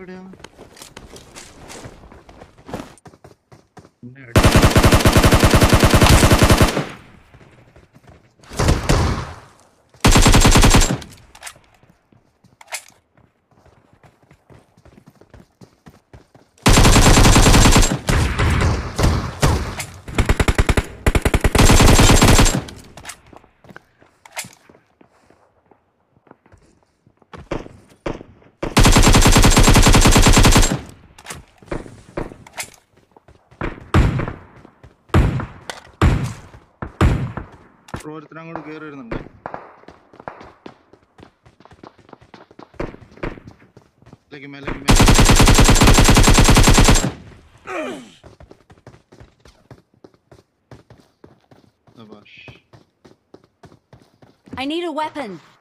खड़े हैं ഓരോരുത്തരും അങ്ങോട്ട് കയറി വരുന്നുണ്ട് മേലെ I need a weapon.